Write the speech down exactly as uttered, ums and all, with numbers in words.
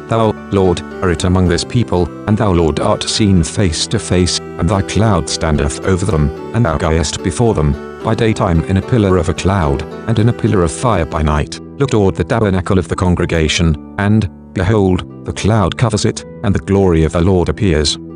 Thou, Lord, art among this people, and thou, Lord, art seen face to face, and thy cloud standeth over them, and thou goest before them, by daytime in a pillar of a cloud, and in a pillar of fire by night. Look toward the tabernacle of the congregation, and, behold, the cloud covers it, and the glory of the Lord appears.